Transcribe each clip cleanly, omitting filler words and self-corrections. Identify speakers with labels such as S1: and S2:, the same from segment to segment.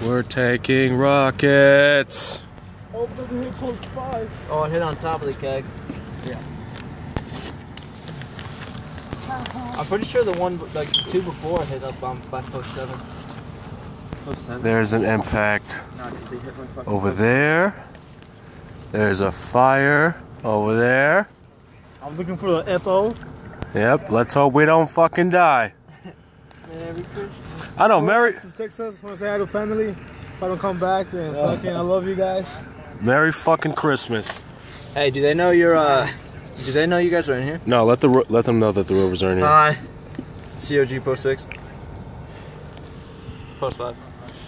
S1: We're taking rockets.
S2: Oh, but we hit post 5.
S3: Oh, it hit on top of the keg. Yeah. I'm pretty sure the one, like the two before, hit up on by post 7. Post 7.
S1: There's an impact
S3: No, dude, they hit my fucking
S1: over
S3: post.
S1: there. There's a fire over there.
S2: I'm looking for the FO.
S1: Yep, let's hope we don't fucking die.
S3: Merry Christmas.
S1: I know, Merry
S2: From Texas, want to say hi to family. If I don't come back, then fucking I love you guys.
S1: Merry fucking Christmas.
S3: Hey, do they know you're do they know you guys are in here?
S1: No, let them know that the Rovers are in here.
S3: Hi. COG post 6. Post 5.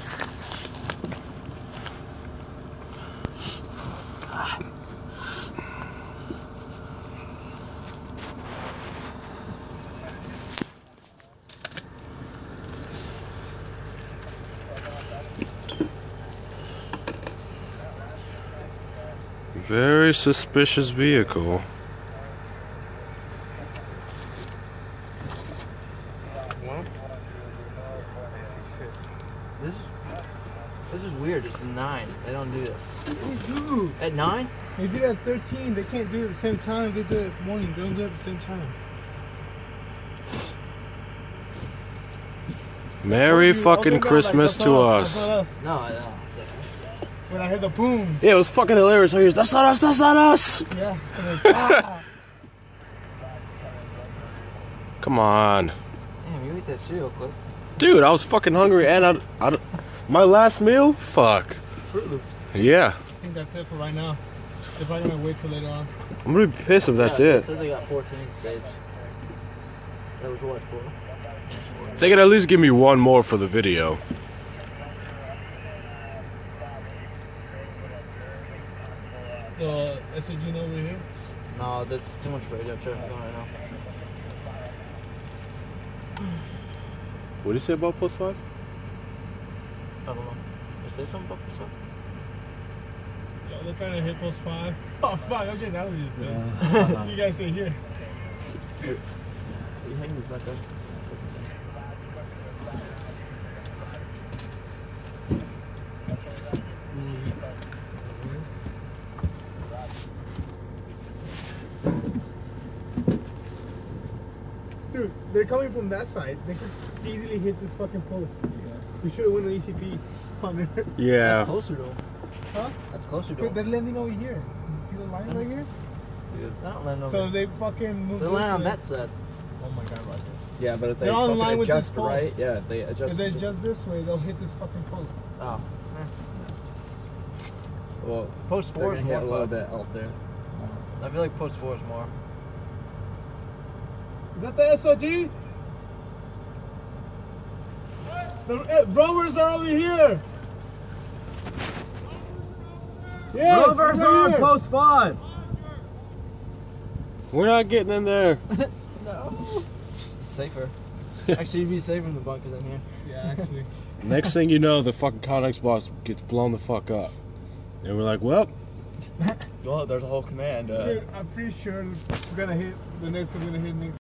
S1: Very suspicious vehicle.
S3: Well, this is weird. It's 9. They don't do this.
S2: They do.
S3: At 9?
S2: They did it at 13. They can't do it at the same time. They do it at morning. They don't do it at the same time.
S1: Merry
S2: Told you,
S1: fucking
S2: okay, no,
S1: Christmas
S2: like,
S1: to
S2: that's
S1: us.
S2: not us.
S3: No, I know.
S2: When I heard the boom.
S1: Yeah, it was fucking hilarious. I hear, that's not us, that's not us.
S2: Yeah. I'm like, ah.
S1: Come on.
S3: Damn, you ate that cereal quick.
S1: Dude, I was fucking hungry and my last meal? Fuck.
S2: Fruit Loops.
S1: Yeah.
S2: I think that's it for right now. They're probably gonna wait till later on.
S1: I'm gonna be pissed if that's
S3: Yeah,
S1: it.
S3: They said they got 14 stage. That was what, 4?
S1: They could at least give me one more for the video.
S2: The SAG over here.
S3: No, there's too much radio traffic on right now.
S1: What did you say about post 5?
S3: I don't know. Did you say something about this?
S2: Yo, they're trying to hit post 5. Oh fuck, I'm getting out of here, man. You guys stay here.
S3: You hang this back there.
S2: Dude, they're coming from that side. They could easily hit this fucking post. We should have won an ECP on there.
S1: Yeah.
S3: That's closer though.
S2: Huh?
S3: That's closer though.
S2: But they're landing over here. You see the line right here?
S3: Dude, they're not landing over
S2: So
S3: there.
S2: they fucking move.
S3: They're landing on that side.
S2: Oh my god, Roger.
S3: Yeah, but if they
S2: They're on
S3: fucking
S2: line with
S3: adjust
S2: this post.
S3: right, yeah, if they adjust.
S2: If they adjust this way, they'll hit this fucking post.
S3: Oh.
S4: Well,
S3: Post 4 is
S4: hit
S3: more
S4: a little
S3: fun.
S4: bit out there.
S3: I feel like post 4 is more.
S2: Is that the SOG? The Rovers are over here. Yes,
S3: Rovers
S2: over
S3: are on
S2: here.
S3: post 5.
S1: We're not getting in there.
S3: No. Safer. Actually, you'd be safer in the bunker than here.
S2: Yeah, actually.
S1: Next thing you know, the fucking Connex boss gets blown the fuck up. And we're like, well,
S3: Well, there's a whole command.
S2: Dude, I'm pretty sure we're gonna hit the next one. We're gonna hit next.